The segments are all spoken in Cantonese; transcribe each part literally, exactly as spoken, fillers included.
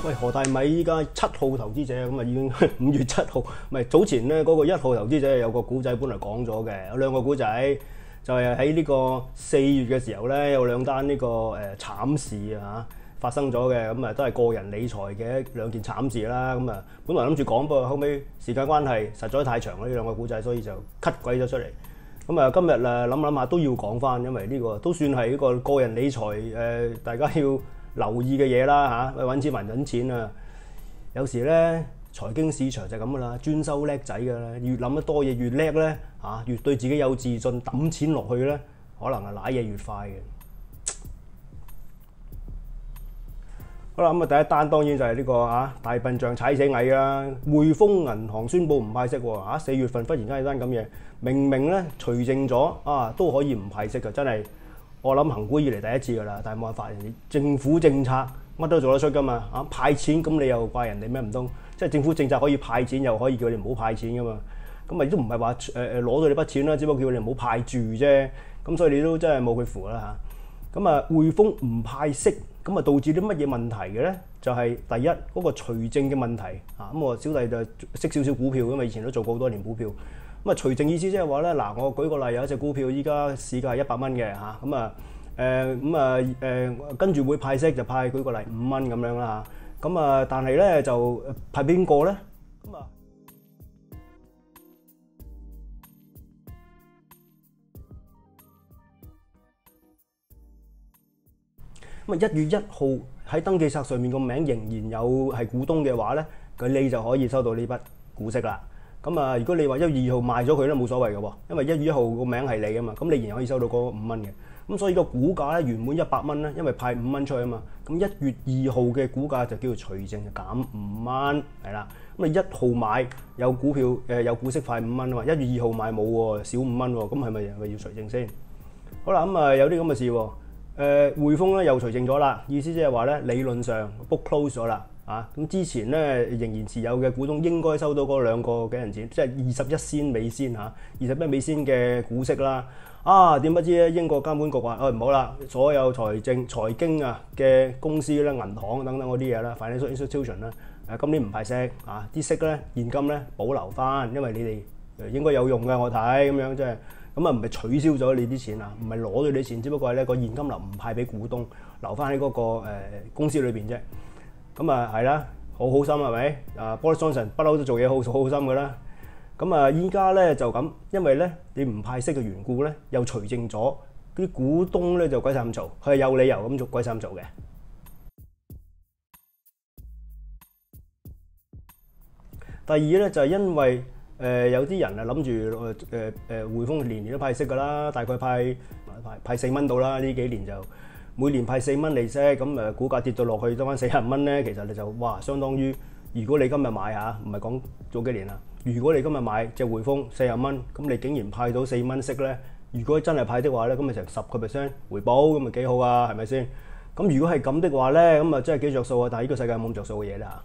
喂，何大米依家七號投資者咁啊，已經五月七號，唔係早前咧嗰個一號投資者有個古仔本嚟講咗嘅，有兩個古仔，就係喺呢個四月嘅時候咧，有兩單呢個誒慘事啊發生咗嘅，咁啊都係個人理財嘅兩件慘事啦。咁啊，本來諗住講，不過後尾時間關係實在太長啦，呢兩個古仔，所以就 cut 鬼咗出嚟。咁啊，今日誒諗諗下都要講翻，因為呢個都算係一個個人理財誒，大家要留意嘅嘢啦嚇，揾錢還揾錢啊！有時咧財經市場就係咁噶啦，專收叻仔噶啦，越諗得多嘢越叻咧嚇，越對自己有自信，揼錢落去咧，可能係揦嘢越快嘅。好啦，咁啊第一單當然就係呢個啊大笨象踩死蟻啦，匯豐銀行宣布唔派息喎嚇，四月份忽然間有單咁嘢，明明咧除淨咗啊都可以唔派息嘅，真係。我諗恆股以嚟第一次㗎啦，但係冇辦法，人哋政府政策乜都做得出㗎嘛，啊派錢咁你又怪人哋咩唔通？即係政府政策可以派錢，又可以叫你唔好派錢㗎嘛？咁咪都唔係話誒誒攞到你筆錢啦，只不過叫你唔好派住啫。咁所以你都真係冇佢符啦嚇。咁啊匯豐唔派息，咁啊導致啲乜嘢問題嘅咧？就係、是、第一嗰、那個除淨嘅問題啊。咁我小弟就識少少股票，因為以前都做過好多年股票。咁啊，除淨意思即係話咧，嗱，我舉個例，有一隻股票依家市價係一百蚊嘅嚇，咁啊誒咁啊誒跟住會派息就派舉個例五蚊咁樣啦嚇，咁啊但係咧就派邊個咧？咁啊咁啊一月一號喺登記冊上面個名仍然有係股東嘅話咧，佢你就可以收到呢筆股息啦。咁啊，如果你話一月二號賣咗佢咧，冇所謂嘅喎，因為一月一號個名係你啊嘛，咁你仍然可以收到嗰五蚊嘅。咁所以個股價咧原本一百蚊咧，因為派五蚊出去啊嘛，咁一月二號嘅股價就叫做除淨減五蚊，係啦。咁你一號買有股票誒有股息派五蚊啊嘛，一月二號買冇喎，少五蚊喎，咁係咪係咪要除淨先？好啦，咁啊有啲咁嘅事喎，誒匯豐咧又除淨咗啦，意思即係話咧理論上 book close 咗啦。啊，咁之前咧仍然持有嘅股東應該收到嗰兩個幾銀錢，即係二十一仙美仙嚇，二十一美仙嘅股息啦。啊，點不知咧英國監管局話，誒唔好啦，所有財政財經啊嘅公司咧、銀行等等嗰啲嘢啦 ，financial institution 啦，誒今年唔派息啊，啲息咧現金咧保留翻，因為你哋應該有用嘅，我睇咁樣即係咁啊，唔係取消咗你啲錢啊，唔係攞咗你啲錢，只不過係咧個現金流唔派俾股東，留翻喺嗰個誒公司裏邊啫。咁啊係啦，好好心係咪？啊 Boris Johnson 不嬲都做嘢好好心㗎啦。咁啊依家咧就咁，因為咧你唔派息嘅緣故咧，又除淨咗，啲股東咧就鬼晒咁做，佢係有理由咁做鬼晒咁做嘅。第二咧就係、是、因為誒、呃、有啲人啊諗住誒誒誒匯豐年年都派息㗎啦，大概派派派四蚊到啦，呢幾年就。每年派四蚊利息，咁誒股價跌到落去得翻四十蚊咧，其實你就哇，相當於如果你今日買嚇，唔係講早幾年啦。如果你今日買隻匯豐四十蚊，咁你竟然派到四蚊息咧，如果真係派的話咧，咁咪成十個 percent 回報，咁咪幾好啊？係咪先？咁如果係咁的話咧，咁啊真係幾着數啊！但係呢個世界冇咁着數嘅嘢啦。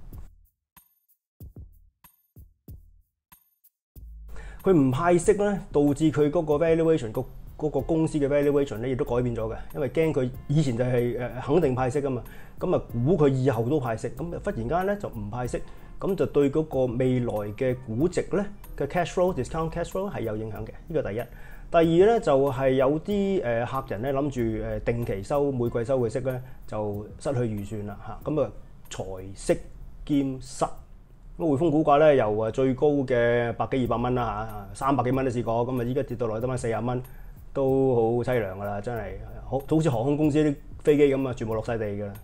佢唔派息咧，導致佢嗰個 valuation 個。嗰個公司嘅 valuation 咧，亦都改變咗嘅，因為驚佢以前就係誒肯定派息噶嘛，咁啊估佢以後都派息，咁忽然間咧就唔派息，咁就對嗰個未來嘅估值咧嘅 cash flow discount cash flow 係有影響嘅，呢個第一。第二咧就係有啲誒客人咧諗住誒定期收每季收嘅息咧，就失去預算啦嚇，咁啊財息兼失。咁匯豐股價咧由誒最高嘅百幾二百蚊啦嚇，三百幾蚊都試過，咁啊依家跌到落去得翻四十蚊。都好凄涼㗎啦，真係好好似航空公司啲飛機咁啊，全部落晒地㗎啦。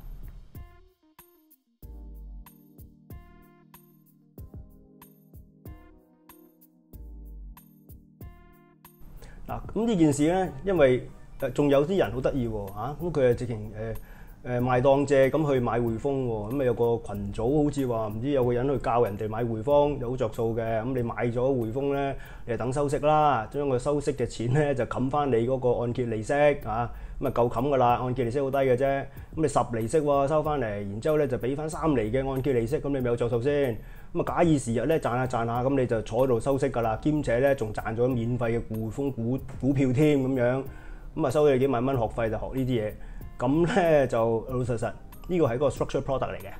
嗱，咁呢件事咧，因為誒仲有啲人好得意喎嚇，咁佢係直情誒。誒賣當借咁去買匯豐喎，咁啊有個群組好似話唔知有個人去教人哋買匯豐，有好着數嘅。咁你買咗匯豐咧，你就等收息啦，將個收息嘅錢咧就冚翻你嗰個按揭利息嚇，咁啊夠冚噶啦，按揭利息好低嘅啫。咁你十厘息喎收翻嚟，然之後咧就俾翻三厘嘅按揭利息，咁你咪有着數先。咁啊假以時日咧賺下賺下，咁你就坐喺度收息㗎啦，兼且咧仲賺咗免費嘅匯豐股股票添咁樣，咁啊收咗你幾萬蚊學費就學呢啲嘢。咁咧就老老實實，呢個係一個 structured product 嚟嘅嚇。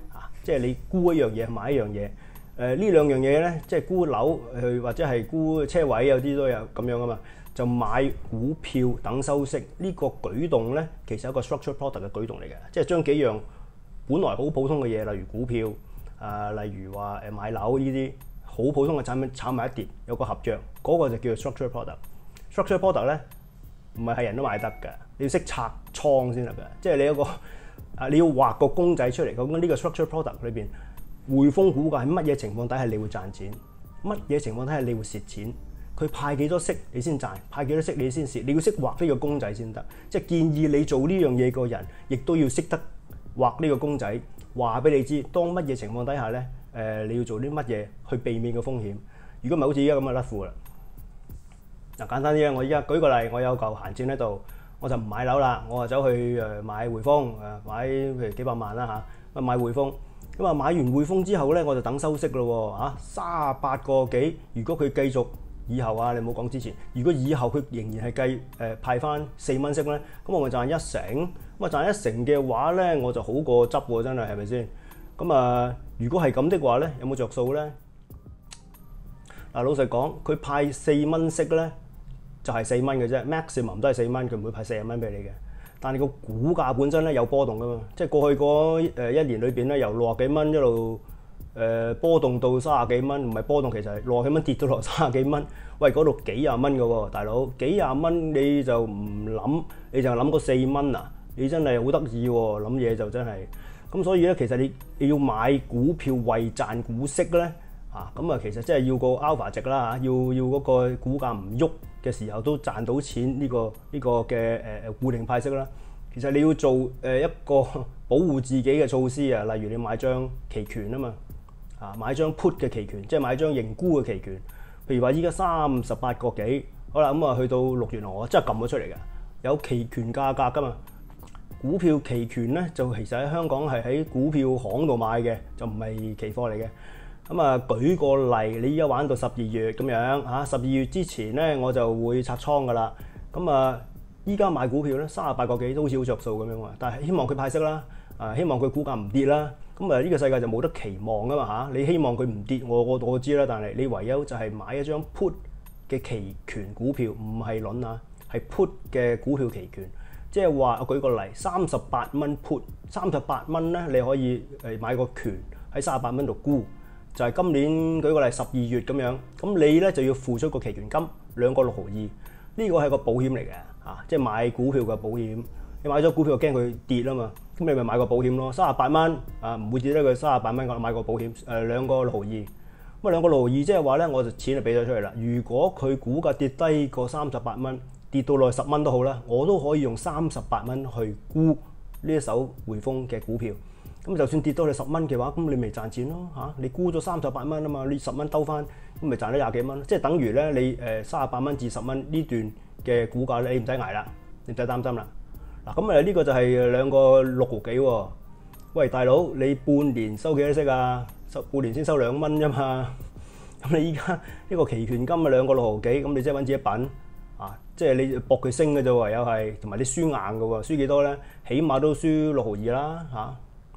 即係你沽一樣嘢買一樣嘢。誒、呃、呢兩樣嘢咧，即係沽樓去或者係沽車位，有啲都有咁樣啊嘛。就買股票等收息呢、這個舉動咧，其實係一個 structured product 嘅舉動嚟嘅，即係將幾樣本來好普通嘅嘢，例如股票啊、呃，例如話誒買樓呢啲好普通嘅產品炒埋一碟，有個合約，嗰、那個就叫做 structured product。structured product 咧唔係係人都買得㗎，你要識拆倉先得㗎，即係你有個啊你要畫個公仔出嚟，咁呢個 structured product 裏邊，匯豐股價喺乜嘢情況底下你會賺錢，乜嘢情況底下你會蝕錢？佢派幾多息你先賺，派幾多息你先蝕，你要識畫呢個公仔先得。即係建議你做呢樣嘢個人，亦都要識得畫呢個公仔，話俾你知，當乜嘢情況底下咧，誒、呃、你要做啲乜嘢去避免個風險。如果唔係好似依家咁嘅甩褲啦。嗱，簡單啲咧，我依家舉個例，我有嚿閒錢喺度，我就唔買樓啦，我就走去誒買匯豐，誒買譬如幾百萬啦嚇，買匯豐。咁啊買完匯豐之後咧，我就等收息咯喎，嚇三十八個幾，如果佢繼續。以後啊，你唔好講之前。如果以後佢仍然係計誒、呃、派翻四蚊息咧，咁我咪賺一成。咁啊賺一成嘅話咧，我就好過執喎，真係係咪先？咁啊，如果係咁的話咧，有冇着數咧？嗱，老實講，佢派四蚊息咧，就係四蚊嘅啫 ，maximum 都係四蚊，佢唔會派四十蚊俾你嘅。但係個股價本身咧有波動噶嘛，即係過去嗰誒一年裏邊咧，由六十幾蚊一路。誒、呃、波動到三十幾蚊，唔係波動，其實係六十幾蚊跌到落三十幾蚊。喂，嗰度幾廿蚊嘅喎，大佬幾廿蚊你就唔諗，你就諗個四蚊啊？你真係好得意喎，諗嘢就真係。咁所以咧，其實你你要買股票為賺股息咧，啊咁啊，其實即係要個 alpha 值啦嚇，要要嗰個股價唔喐嘅時候都賺到錢呢、這個呢、這個嘅誒誒固定派息啦。其實你要做誒一個保護自己嘅措施啊，例如你買張期權啊嘛。啊，買張 put 嘅期權，即係買張認沽嘅期權。譬如話依家三十八個幾，好啦，咁啊去到六月我真係撳咗出嚟嘅，有期權價格噶嘛。股票期權咧就其實喺香港係喺股票行度買嘅，就唔係期貨嚟嘅。咁啊舉個例，你依家玩到十二月咁樣嚇，十二月之前咧我就會拆倉噶啦。咁啊依家買股票咧三十八個幾都好似好着數咁樣喎，但係希望佢派息啦，啊希望佢股價唔跌啦。咁啊！呢個世界就冇得期望噶嘛嚇，你希望佢唔跌，我我我知啦。但係你唯有就係買一張 put 嘅期權股票，唔係輪啊，係 put 嘅股票期權。即係話，我舉個例，三十八蚊 put，三十八蚊咧，你可以誒買個權喺三十八蚊度沽，就係今年舉個例十二月咁樣。咁你咧就要付出個期權金兩個六毫二，呢個係個保險嚟嘅嚇，即係買股票嘅保險。你買咗股票驚佢跌啊嘛，咁你咪買個保險咯，三十八蚊啊，唔會跌得佢三十八蚊，我買個保險誒兩個六毫二，咁啊兩個六毫二即係話咧，我就錢就俾咗出嚟啦。如果佢股價跌低過三十八蚊，跌到落去十蚊都好啦，我都可以用三十八蚊去沽呢一手匯豐嘅股票。咁就算跌到你十蚊嘅話，咁你咪賺錢咯嚇。你沽咗三十八蚊啊嘛，你十蚊兜翻，咁咪賺咗廿幾蚊，即係等於咧你誒三十八蚊至十蚊呢段嘅股價咧，你唔使捱啦，你唔使擔心啦。嗱咁誒呢個就係兩個六毫幾喎。喂，大佬，你半年收幾多息啊？收半年先收兩蚊啫嘛。咁你依家呢個期權金啊兩個六毫幾，咁你即係揾自己品啊！即係你搏佢升嘅啫喎，又係同埋你輸硬嘅喎，輸幾多咧？起碼都輸六毫二啦嚇。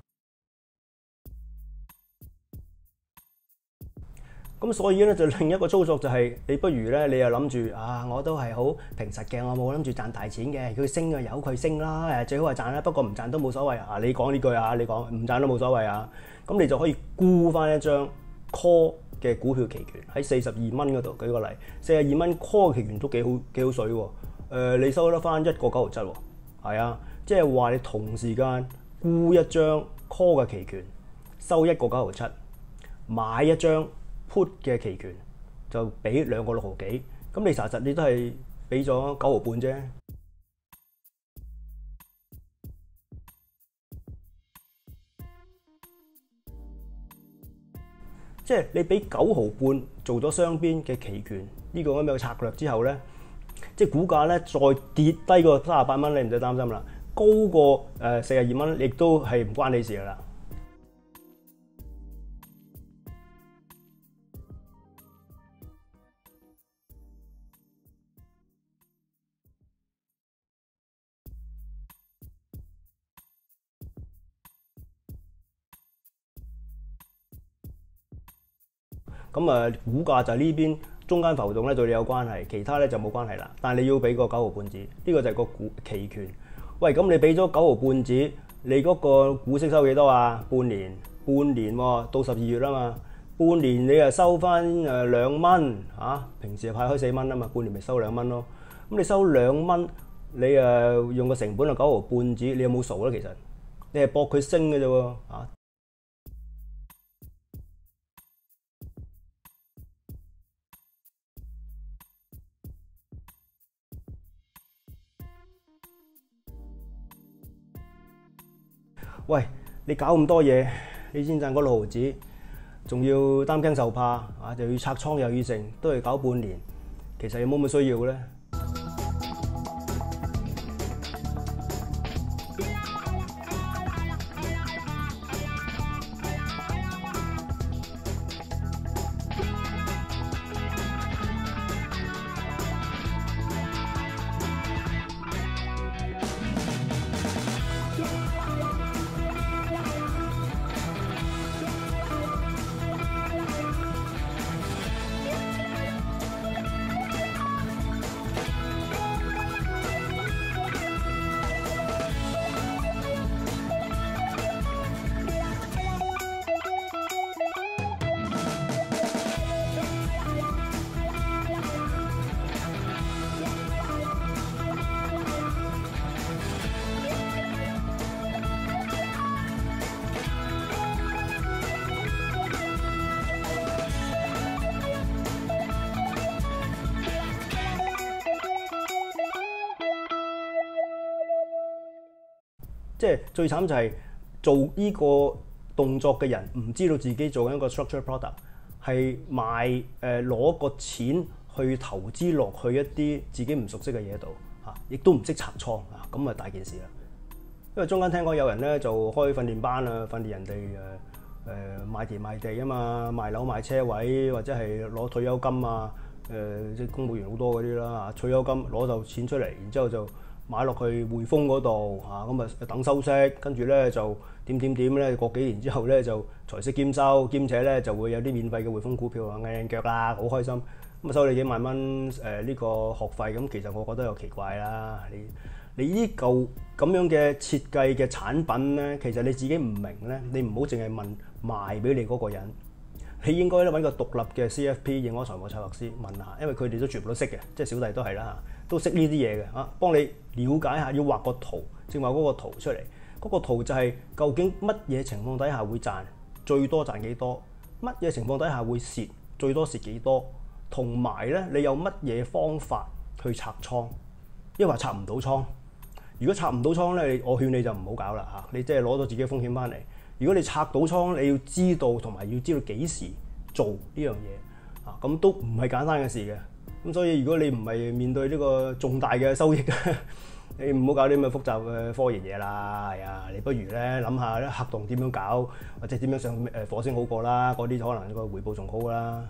咁所以咧就另一個操作就係、是、你不如咧你又諗住啊，我都係好平實嘅，我冇諗住賺大錢嘅。佢升啊，由佢升啦，誒最好係賺啦，不過唔賺都冇所謂啊。你講呢句啊，你講唔賺都冇所謂啊。咁你就可以沽翻一張 call 嘅股票期權喺四十二蚊嗰度。舉個例，四十二蚊 call 嘅期權都幾好幾好水喎、呃。你收得翻一個九毫七喎，係啊，即係話你同時間沽一張 call 嘅期權，收一個九毫七，買一張 put 嘅期權就俾兩個六毫幾，咁你實實你都係俾咗九毫半啫。即係你俾九毫半做咗雙邊嘅期權呢個咁樣嘅策略之後咧，即係股價咧再跌低過三十八蚊，你唔使擔心啦。高過誒四十二蚊，亦都係唔關你事噶啦。 咁啊股價就呢邊中間浮動咧對你有關係，其他咧就冇關係啦。但係你要俾個九毫半紙，呢個就係個股期權。喂，咁你俾咗九毫半紙，你嗰個股息收幾多啊？半年，半年喎，到十二月啦嘛，半年你啊收翻誒兩蚊嚇，平時派開四蚊啊嘛，半年咪收兩蚊咯。咁你收兩蚊，你誒用個成本係九毫半紙，你有冇數咧？其實你係搏佢升嘅啫喎嚇。喂，你搞咁多嘢，你先賺嗰六毫子，仲要擔驚受怕啊，就要拆倉又要剩，都係搞半年，其實有冇咁嘅需要咧？即係最慘就係做呢個動作嘅人唔知道自己做緊一個 structured product，係賣誒攞個錢去投資落去一啲自己唔熟悉嘅嘢度嚇，亦都唔識拆倉啊，咁啊大件事啦。因為中間聽講有人咧就開訓練班啊，訓練人哋誒誒賣田賣地啊嘛，賣樓賣車位或者係攞退休金啊，誒即係公務員好多嗰啲啦嚇，退休金攞就錢出嚟，然之後就買落去匯豐嗰度嚇，咁啊等收息，跟住咧就點點點咧，過幾年之後咧就財息兼收，兼且咧就會有啲免費嘅匯豐股票啊，硬腳啦，好開心，咁啊收你幾萬蚊誒呢個學費，咁其實我覺得又奇怪啦，你你呢嚿咁樣嘅設計嘅產品咧，其實你自己唔明咧，你唔好淨係問賣俾你嗰個人。你應該咧揾個獨立嘅 C F P 認可財務策劃師問下，因為佢哋都全部都識嘅，即係小弟都係啦，都識呢啲嘢嘅嚇，幫你了解下，要畫個圖，正話嗰個圖出嚟，嗰個圖就係究竟乜嘢情況底下會賺最多賺幾多，乜嘢情況底下會蝕最多蝕幾多，同埋咧你有乜嘢方法去拆倉，抑或拆唔到倉。如果拆唔到倉咧，我勸你就唔好搞啦嚇，你即係攞到自己嘅風險翻嚟。如果你拆到倉，你要知道同埋要知道幾時做呢樣嘢啊，咁都唔係簡單嘅事嘅。咁所以如果你唔係面對呢個重大嘅收益，你唔好搞啲咁嘅複雜嘅科研嘢啦。係啊，你不如咧諗下咧黑洞點樣搞，或者點樣上誒火星好過啦。嗰啲可能個回報仲好啦。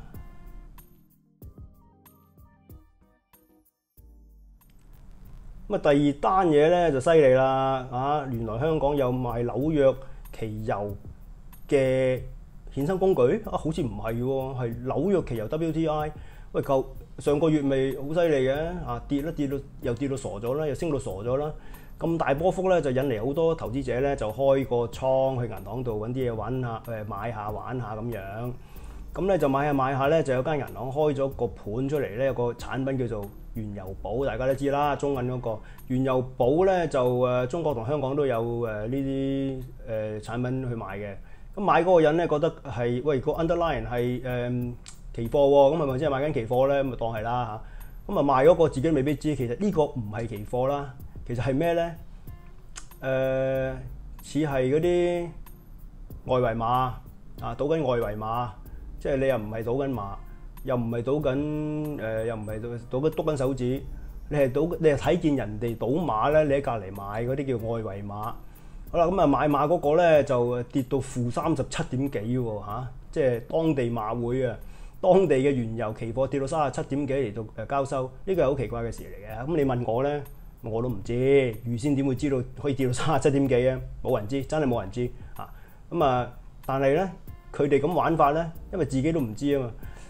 咁啊，第二單嘢咧就犀利啦啊！原來香港有賣紐約期油嘅衍生工具啊，好似唔係喎，係紐約期油 W T I。喂，舊上個月咪好犀利嘅啊，跌啦跌到又跌到傻咗啦，又升到傻咗啦。咁大波幅咧，就引嚟好多投資者咧，就開個倉去銀行度揾啲嘢玩下，誒買下玩下咁樣。咁咧就買下買下咧，就有間銀行開咗個盤出嚟咧，有個產品叫做原油寶，大家都知啦，中銀嗰個原油寶咧就誒中國同香港都有誒呢啲誒產品去賣嘅。咁買嗰個人咧覺得係喂個 underline 係誒期貨喎，咁係咪即係買緊期貨咧？咁咪當係啦嚇。咁啊賣嗰個自己未必知，其實呢個唔係期貨啦，其實係咩咧？誒似係嗰啲外圍碼啊，賭緊外圍碼，即係你又唔係賭緊馬。又唔係賭緊誒，又唔係賭賭緊篤緊手指，你係賭，你係睇見人哋賭馬咧，你喺隔離買嗰啲叫外圍馬。好啦，咁啊買馬嗰個咧就跌到負三十七點幾喎嚇，即係當地馬會啊，當地嘅原油期貨跌到三十七點幾嚟到誒交收，呢個係好奇怪嘅事嚟嘅。咁你問我咧，我都唔知，預先點會知道可以跌到三十七點幾啊？冇人知，真係冇人知嚇。咁啊，但係咧佢哋咁玩法咧，因為自己都唔知啊嘛。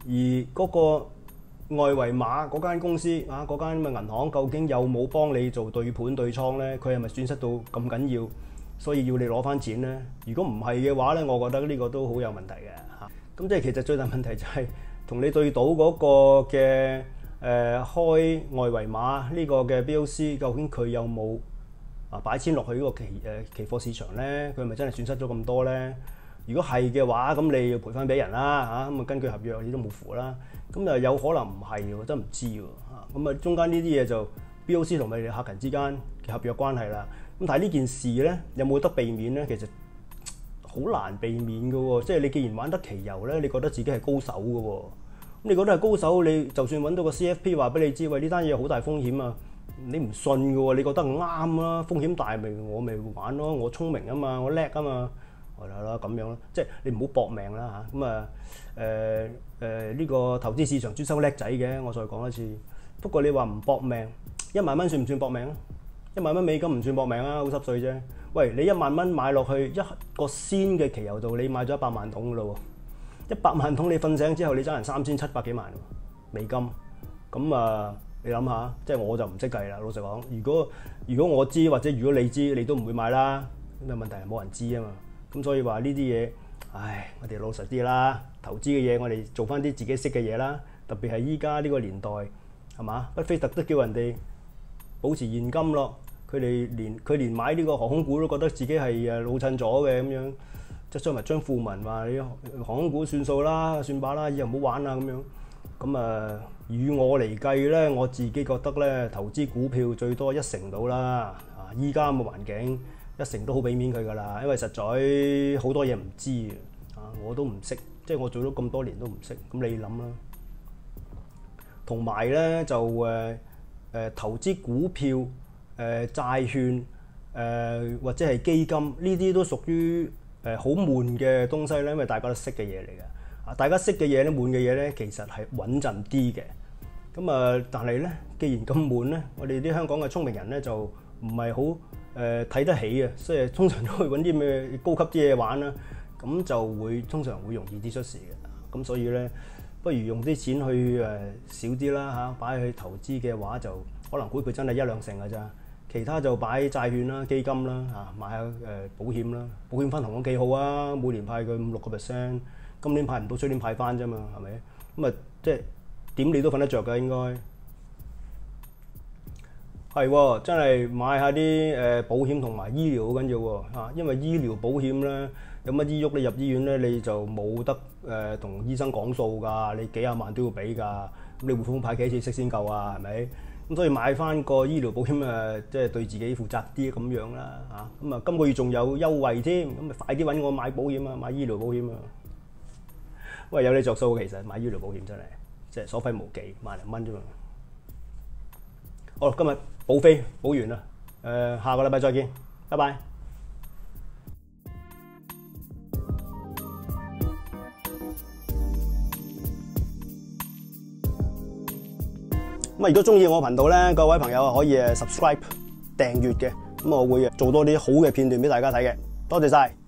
而嗰個外圍碼嗰間公司啊，嗰間咁嘅銀行究竟有冇幫你做對盤對倉咧？佢係咪損失到咁緊要，所以要你攞翻錢咧？如果唔係嘅話咧，我覺得呢個都好有問題嘅嚇。咁即係其實最大問題就係同你對賭嗰個嘅誒、呃、開外圍碼呢個嘅 B O C， 究竟佢有冇啊擺錢落去呢個期誒期貨市場咧？佢係咪真係損失咗咁多咧？如果係嘅話，咁你要賠翻俾人啦嚇，咁啊根據合約你都冇符啦。咁啊有可能唔係喎，真唔知喎嚇。咁啊中間呢啲嘢就 B O C 同埋你客人之間嘅合約關係啦。咁但係呢件事咧有冇得避免咧？其實好難避免嘅喎。即係你既然玩得期油咧，你覺得自己係高手嘅喎。咁你覺得係高手，你就算揾到個 C F P 話俾你知，喂呢單嘢好大風險啊，你唔信嘅喎，你覺得啱啦，風險大咪我咪玩咯，我聰明啊嘛，我叻啊嘛。係啦，咁樣咯，即係你唔好搏命啦嚇。咁啊誒誒呢個投資市場專收叻仔嘅，我再講一次。不過你話唔搏命，一萬蚊算唔算搏命啊？一萬蚊美金唔算搏命啊，好濕碎啫。喂，你一萬蚊買落去一個先嘅期油度，你買咗一百萬桶噶咯喎，一百萬桶你瞓醒之後，你爭人三千七百幾萬美金。咁啊，你諗下，即係我就唔識計啦。老實講，如果如果我知或者如果你知，你都唔會買啦。咁嘅問題係冇人知啊嘛。咁所以話呢啲嘢，唉，我哋老實啲啦，投資嘅嘢我哋做翻啲自己識嘅嘢啦。特別係依家呢個年代，係嘛？巴菲特都叫人哋保持現金咯。佢哋連佢連買呢個航空股都覺得自己係誒老襯咗嘅咁樣，即係將埋張富文話你航空股算數啦，算把啦，以後唔好玩啦咁樣。咁啊，與我嚟計咧，我自己覺得咧，投資股票最多一成到啦。啊，依家咁嘅環境。一成都好俾面佢㗎啦，因為實在好多嘢唔知啊，我都唔識，即係我做咗咁多年都唔識，咁你諗啦。同埋咧就誒誒、呃、投資股票、誒、呃、債券、誒、呃、或者係基金呢啲都屬於誒好悶嘅東西咧，因為大家都識嘅嘢嚟嘅。啊，大家識嘅嘢咧，悶嘅嘢咧，其實係穩陣啲嘅。咁啊，但係咧，既然咁悶咧，我哋啲香港嘅聰明人咧就唔係好誒睇得起啊，所以通常都會揾啲咩高級啲嘢玩啦，咁就會通常會容易啲出事嘅。咁所以咧，不如用啲錢去誒少啲啦嚇，擺去投資嘅話就可能股票真係一兩成㗎咋，其他就擺債券啦、基金啦嚇，買下誒保險啦，保險分紅都幾好啊，每年派佢五六個 percent， 今年派唔到，出年派翻啫嘛，係咪？咁啊即係點你都瞓得着㗎應該。係喎，真係買下啲誒保險同埋醫療好緊要喎嚇，因為醫療保險咧有乜醫喐你入醫院咧你就冇得誒同醫生講數㗎，你幾廿萬都要俾㗎，咁你匯豐派幾次息先夠啊？係咪？咁所以買翻個醫療保險誒，即係對自己負責啲咁樣啦嚇。咁啊今個月仲有優惠添，咁咪快啲揾我買保險啊，買醫療保險啊！喂，有你着數其實買醫療保險真係即係所費無幾，萬零蚊啫嘛。好，今日補飛補完啦，誒、呃，下個禮拜再見，拜拜。咁啊，如果中意我頻道咧，各位朋友可以誒 subscribe 訂閱嘅，咁我會做多啲好嘅片段俾大家睇嘅，多謝晒。